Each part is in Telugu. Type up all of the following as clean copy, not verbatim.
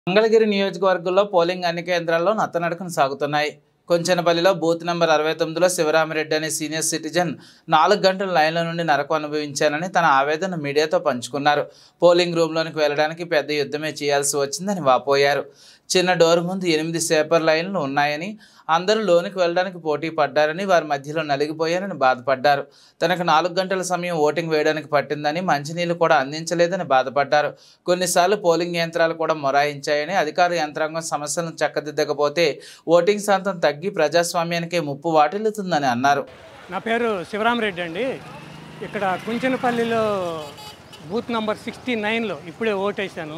మంగళగిరి నియోజకవర్గంలో పోలింగ్ అన్ని కేంద్రాల్లో నత్తనడకన సాగుతున్నాయి. కొంచెనపల్లిలో బూత్ నెంబర్ 69లో శివరామిరెడ్డి అనే సీనియర్ సిటిజన్ 4 గంటల లైన్ల నుండి నరకం అనుభవించానని తన ఆవేదన మీడియాతో పంచుకున్నారు. పోలింగ్ రూమ్లోనికి వెళ్లడానికి పెద్ద యుద్ధమే చేయాల్సి వచ్చిందని వాపోయారు. చిన్న డోర్ ముందు 8 సేపర్ లైన్లు ఉన్నాయని, అందరూ లోనికి వెళ్ళడానికి పోటీ పడ్డారని, వారి మధ్యలో నలిగిపోయారని బాధపడ్డారు. తనకు 4 గంటల సమయం ఓటింగ్ వేయడానికి పట్టిందని, మంచినీళ్లు కూడా అందించలేదని బాధపడ్డారు. కొన్నిసార్లు పోలింగ్ యంత్రాలు కూడా మొరాయించాయని, అధికార యంత్రాంగం సమస్యలను చక్కదిద్దకపోతే ఓటింగ్ శాతం తగ్గి ప్రజాస్వామ్యానికే ముప్పు వాటిల్లుతుందని అన్నారు. నా పేరు శివరామిరెడ్డి అండి. ఇక్కడ కుంచెనపల్లిలో బూత్ నంబర్ 69లో ఇప్పుడే ఓటేసాను.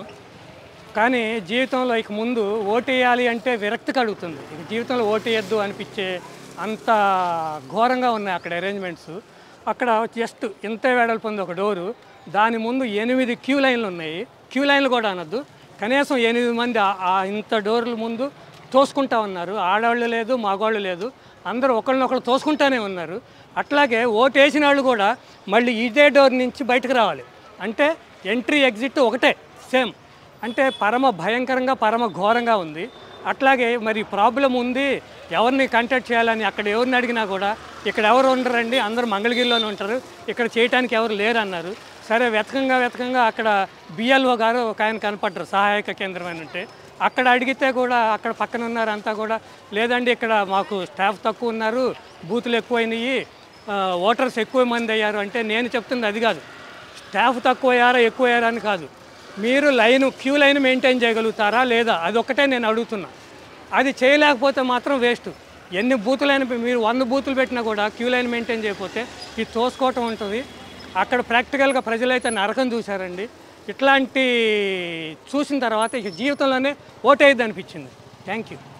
కానీ జీవితంలో ఇక ముందు ఓటేయాలి అంటే విరక్తి కలుగుతుంది. ఇక జీవితంలో ఓటేయద్దు అనిపించే అంత ఘోరంగా ఉన్నాయి అక్కడ అరేంజ్మెంట్స్. అక్కడ జస్ట్ ఇంత వెడల్పు ఉంది ఒక డోరు, దాని ముందు 8 క్యూ లైన్లు ఉన్నాయి. క్యూ లైన్లు కూడా అనొద్దు, కనీసం 8 మంది ఇంత డోర్ల ముందు తోసుకుంటా ఉన్నారు. ఆడవాళ్ళు లేదు, మగవాళ్ళు లేదు, అందరూ ఒకళ్ళనొకళ్ళు తోసుకుంటానే ఉన్నారు. అట్లాగే ఓటు వేసిన వాళ్ళు కూడా మళ్ళీ ఇదే డోర్ నుంచి బయటకు రావాలి అంటే ఎంట్రీ ఎగ్జిట్ ఒకటే సేమ్. అంటే పరమ భయంకరంగా పరమ ఘోరంగా ఉంది. అట్లాగే మరి ప్రాబ్లం ఉంది, ఎవరిని కాంటాక్ట్ చేయాలని అక్కడ ఎవరిని అడిగినా కూడా ఇక్కడ ఎవరు ఉండరండి, అందరూ మంగళగిరిలోనే ఉంటారు, ఇక్కడ చేయడానికి ఎవరు లేరు అన్నారు. సరే వెతకంగా అక్కడ బిఎల్ఓ గారు ఒక ఆయన కనపడ్డారు, సహాయక కేంద్రం అని ఉంటే. అక్కడ అడిగితే కూడా అక్కడ పక్కన ఉన్నారు అంతా కూడా, లేదండి ఇక్కడ మాకు స్టాఫ్ తక్కువ ఉన్నారు, బూతులు ఎక్కువైనాయి, ఓటర్స్ ఎక్కువ మంది అయ్యారు అంటే. నేను చెప్తుంది అది కాదు, స్టాఫ్ తక్కువ అయ్యారా ఎక్కువ అయ్యారా అని కాదు, మీరు క్యూ లైన్ మెయింటైన్ చేయగలుగుతారా లేదా, అదొక్కటే నేను అడుగుతున్నా. అది చేయలేకపోతే మాత్రం వేస్ట్. ఎన్ని బూతులైనా మీరు 100 బూతులు పెట్టినా కూడా క్యూ లైన్ మెయింటైన్ చేయకపోతే ఇది తోసుకోవటం ఉంటుంది. అక్కడ ప్రాక్టికల్గా ప్రజలైతే నరకం చూశారండి. ఇట్లాంటి చూసిన తర్వాత ఇక జీవితంలోనే ఓటేయద్దు అనిపించింది. Thank you.